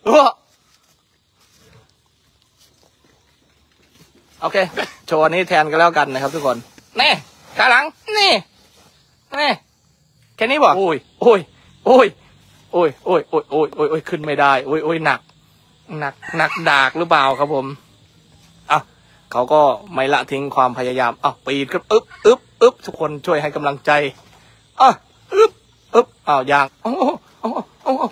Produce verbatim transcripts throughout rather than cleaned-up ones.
โอเคโชว์นี้แทนกันแล้วกันนะครับทุกคนนี่ขาหลังนี่นี่แค่นี้บอกโอ้ยโอ้ยโอ้ยโอ้ยโอ้ยโอ้ยโอ้ยโอ้ยโอ้ยขึ้นไม่ได้โอ้ยโอ้ยหนักหนักหนักดากหรือเปล่าครับผมอ่ะเขาก็ไม่ละทิ้งความพยายามอ่ะปีนขึ้นอึ๊บอึ๊บอึ๊บทุกคนช่วยให้กำลังใจอ่ะอึ๊บอึ๊บอ้าวยางโอ้โอ้โอ้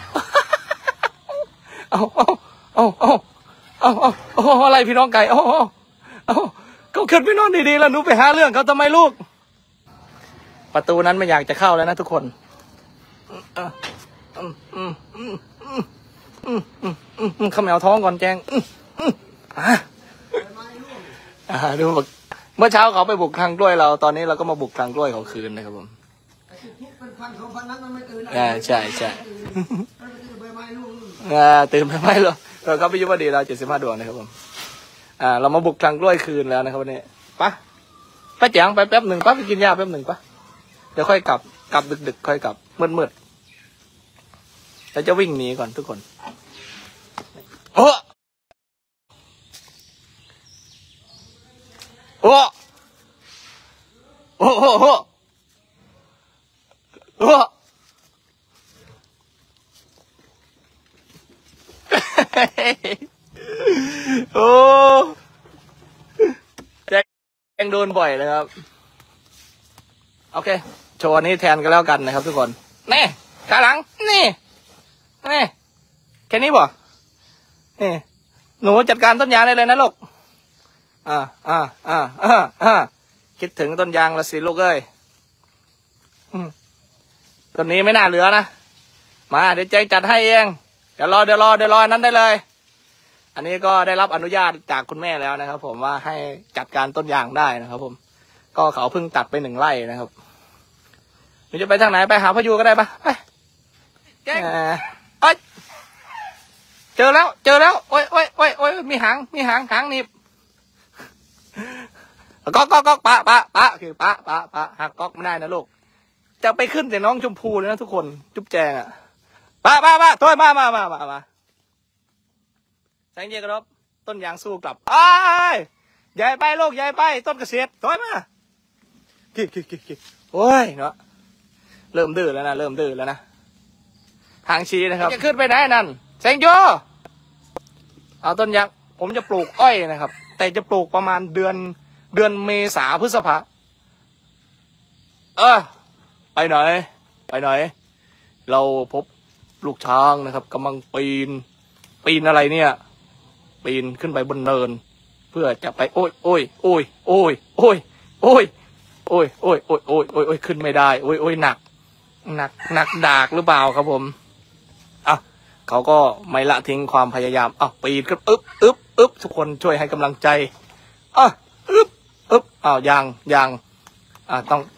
โอ้โอ้โอ้โอ้โอ้โอ้โอ้อะไรพี่น้องไก่โอ้โอ้โอ้เขาขึ้นไปนอนดีๆแล้วหนูไปหาเรื่องเขาทำไมลูกประตูนั้นไม่อยากจะเข้าแล้วนะทุกคนข้าแมวท้องก่อนแจงดูเมื่อเช้าเขาไปบุกทางกล้วยเราตอนนี้เราก็มาบุกทางกล้วยเขาคืนนะครับผมใช่ใช่ตื่นไปไหมเราเราก็ไปยุบดีเราเจ็ดสิบห้าดวงนะครับผมอ่าเรามาบุกทางกล้วยคืนแล้วนะครับวันนี้ปะป้าแจงไปแป๊บหนึ่งป้าไปกินยาแป๊บหนึ่งป้าเดี๋ยวค่อยกลับกลับดึกๆค่อยกลับมืดๆแล้วจะวิ่งหนีก่อนทุกคนโอ้โอ้โอ้โอ้โอ้โอ้โอ้แจ้งโดนบ่อยเลยครับโอเคโชว์นี้แทนกันแล้วกันนะครับทุกคนนี่ขาหลังนี่นี่แค่นี้บ่นี่หนูจัดการต้นยางได้เลยนะลูกอ่าอ่าอ่าอ่าอ่าคิดถึงต้นยางละสิลูกเอ้ยต้นนี้ไม่น่าเหลือนะมาเดี๋ยวแจ้งจัดให้เองเดี๋ยวรอเดี๋ยวรอเดี๋ยวรอนั้นได้เลยอันนี้ก็ได้รับอนุญาตจากคุณแม่แล้วนะครับผมว่าให้จัดการต้นยางได้นะครับผมก็เขาเพิ่งตัดไปหนึ่งไร่นะครับหนูจะไปทางไหนไปหาพายุก็ได้ปะไปแจ้งเอ้ยเจอแล้วเจอแล้วโอ้ยโอ้ยโอ้ยโอ้ยมีหางมีหางหางหนีบก๊อกก๊อกก๊อกปะปะปะคือปะปะปะหักก๊อกไม่ได้นะลูกจะไปขึ้นแต่น้องชมพูเลยนะทุกคนจุ๊บแจงอ่ะปะปะปะตัวมามามามามาแสงเย็นกระทบต้นยางสู้กลับอ้ายใหญ่ไปลูกใหญ่ไปต้นเกษตรตัวมากิ๊กกิ๊กกิ๊กกิ๊กโอ้ยเนาะเริ่มดื้อแล้วนะเริ่มดื้อแล้วนะทางชี้นะครับจะขึ้นไปไหนนั่นแสงโยเอาต้นยางผมจะปลูกอ้อยนะครับแต่จะปลูกประมาณเดือนเดือนเมษาพฤษภาเออไปไหนไปไหนเราพบลูกช้างนะครับกำลังปีนปีนอะไรเนี่ยปีนขึ้นไปบนเนินเพื่อจะไปโอ้ยโอ้ยโอ้ยโอ้ยโอ้ยโอ้ยโอ้ยโอ้ยโอ้ยโอ้ยโอ้ยโอ้ยขึ้นไม่ได้โอ้ยโอ้ยหนักหนักหนักดากหรือเปล่าครับผมอ่ะเขาก็ไม่ละทิ้งความพยายามอ่ะปีนขึ้นอึ๊บอึ๊บอึ๊บทุกคนช่วยให้กำลังใจอ่ะอึ๊บอึ๊บอ้าวยางยางอ่ะต้อง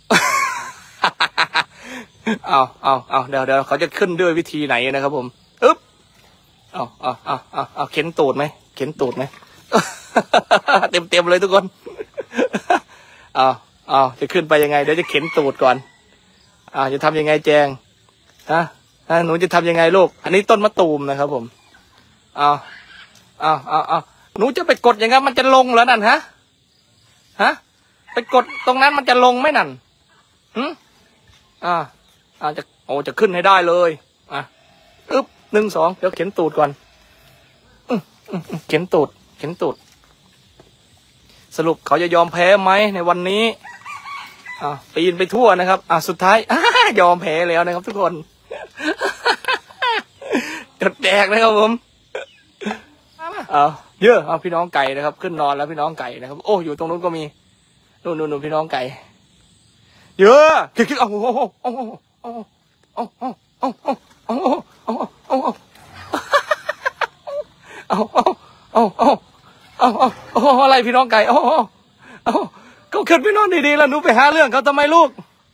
เอาเอาเอาเดี๋ยวเดี๋ยวเขาจะขึ้นด้วยวิธีไหนนะครับผมอึ๊บเอาเอาเอาเอาเอาเข็นตูดไหมเข็นตูดไหมเต็มเต็มเลยทุกคนเอาเอาจะขึ้นไปยังไงเดี๋ยวจะเข็นตูดก่อนอ่าจะทำยังไงแจงฮะหนูจะทำยังไงลูกอันนี้ต้นมะตูมนะครับผมเอาเอาเอาเอาหนูจะไปกดอย่างนั้นมันจะลงเหรอนั่นฮะฮะไปกดตรงนั้นมันจะลงไหมนั่นหืมอ่าอาจจะโอ้จะขึ้นให้ได้เลยอ่ะอึ๊บหนึ่งสองเดี๋ยวเข็นตูดก่อนเข็นตูดเข็นตูดสรุปเขาจะยอมแพ้ไหมในวันนี้อ่าปีนไปทั่วนะครับอ่าสุดท้ายยอมแพ้แล้วนะครับทุกคนจดแดกนะครับผมเอาเยอะเอาพี่น้องไก่นะครับขึ้นนอนแล้วพี่น้องไก่นะครับโอ้อยู่ตรงนู้นก็มีนู่นนู่นพี่น้องไก่เยอะคิดคิดโอ้โหโอ้โหโอ้โหโอ้โหโอ้โหโอ้โหโอ้โหโอ้โหโอ้โหโอ้โหโอ้โหโอ้โหโอ้โหอะไรพี่น้องไก่โอ้โหโอ้โหเขาขึ้นไปนอนดีๆแล้วหนูไปหาเรื่องเขาทำไมลูก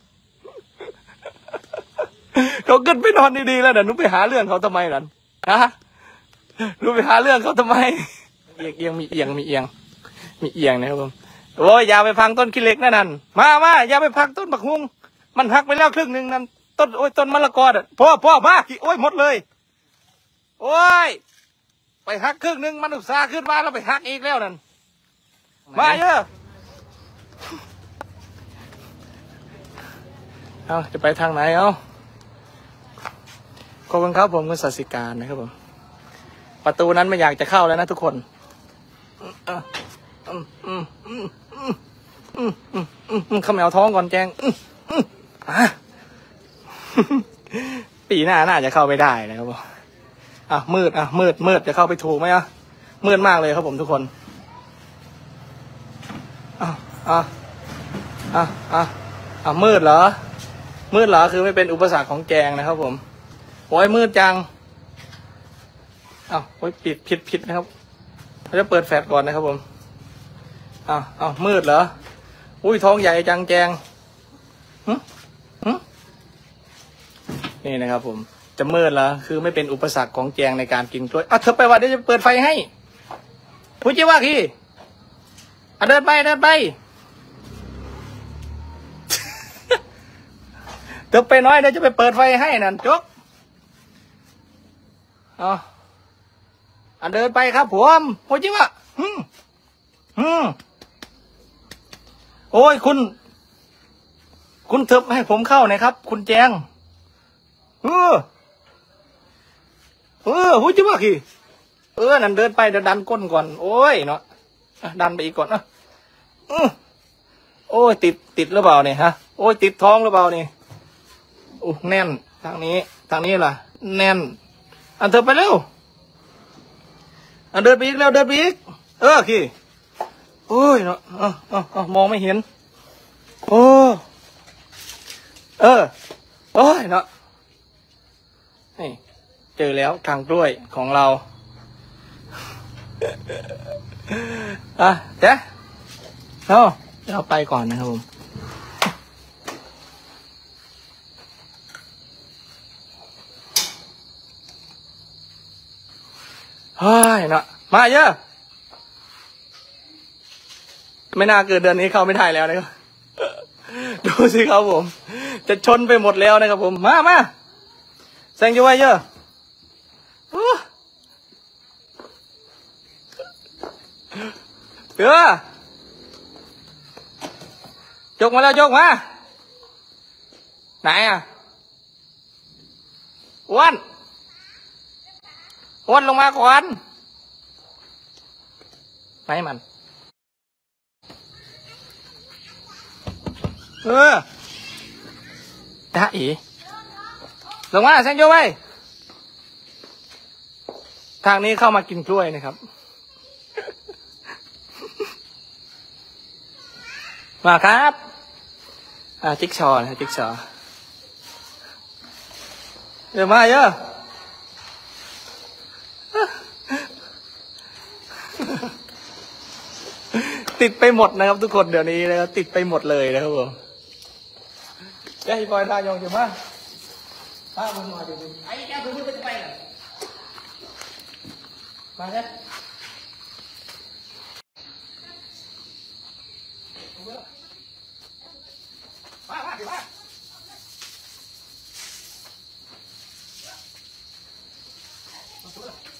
เขาขึ้นไปนอนดีๆแล้วเดี๋ยวหนูไปหาเรื่องเขาทำไมล่ะฮะหนูไปหาเรื่องเขาทำไมเอียงเอียงมีเอียงมีเอียงมีเอียงนะครับผมโอ้ยอย่าไปพังต้นขี้เหล็กนั่นนั่นมามาอย่าไปพังต้นบักฮุงมันหักไปแล้วครึ่งหนึ่งนั่นต้นโอ้ยต้นมะละกออ่ะพ่อพ่อมาโอ้ยหมดเลยโอ้ยไปหักครึ่งนึงมันอุตส่าห์ขึ้นมาแล้วไปหักอีกแล้วนั่นมาเยอะเอาจะไปทางไหนเอาขอบคุณครับผมคุณสัสิการนะครับผมประตูนั้นไม่อยากจะเข้าแล้วนะทุกคนข้าแมวท้องก่อนแจงปีหน้าน่าจะเข้าไม่ได้นะครับผมอ่ะมืดอ่ะมืดมืดจะเข้าไปถูกไหมอ่ะมืดมากเลยครับผมทุกคนอ่ะอ่ะอ่ะอ่ะอ่ะมืดเหรอมืดเหรอคือไม่เป็นอุปสรรคของแจงนะครับผมโอ้ยมืดจังอ้าวโอ้ยปิดผิดผิดนะครับเราจะเปิดแฟลชก่อนนะครับผมอ้าวอ้าวมืดเหรออุ้ยท้องใหญ่จังแจงหึหึนี่นะครับผมจะมืดแล้วคือไม่เป็นอุปสรรคของแจงในการกินกล้วยอ่ะเธอไปว่าเดี๋ยวจะเปิดไฟให้พูดจีว่าขี้อ่ะเดินไปเดินไปเธอไปน้อยเดี๋ยวจะไปเปิดไฟให้นั่นจกอ๋ออ่ะเดินไปครับผมพูดจีว่าฮึมฮึมโอ้ยคุณคุณเถิบให้ผมเข้าหน่อยครับคุณแจงเออเออพูดจีว่าขี้เออนั่นเดินไปเดี๋ยวดันก้นก่อนโอ้ยเนาะดันไปอีกก่อนนะโอ้ยติดติดหรือเปล่าเนี่ยฮะโอ้ยติดท้องหรือเปล่านี่โอ้แน่นทางนี้ทางนี้ล่ะแน่นอันเธอไปเร็วอันเดินไปอีกแล้วเดินไปอีกเออขี้โอ้ยเนาะอ๋ออ๋อมองไม่เห็นโอ้เออโอ้ยเนาะนี่เจอแล้วทางกล้วยของเราอ่ะเจ๊เอาเราไปก่อนนะครับผมเฮ้ยเนาะมาเยอะไม่น่าเกิดเดือนนี้เข้าไม่ได้แล้วนะครับดูสิครับผมจะชนไปหมดแล้วนะครับผมมามาแซงอยู่ไว้เยอะเออยกมาแล้วยกมาไหนอ่ะอ้วนอ้วนลงมาก่อนไหนมันเออจ้าอีลงมาแซงโยไว้ทางนี้เข้ามากินกล้วยนะครับมาครับอ่าจิ๊กชอนะจิ๊กชอเดี๋ยวมาเยอะติดไปหมดนะครับทุกคนเดี๋ยวนี้นะครับติดไปหมดเลยนะครับผมแกบอยทายองจะมาป้ามึงมาเดี๋ยวไอ้แกคุณจะไปไหนมาเนี่ยมามาเดี๋ยวมา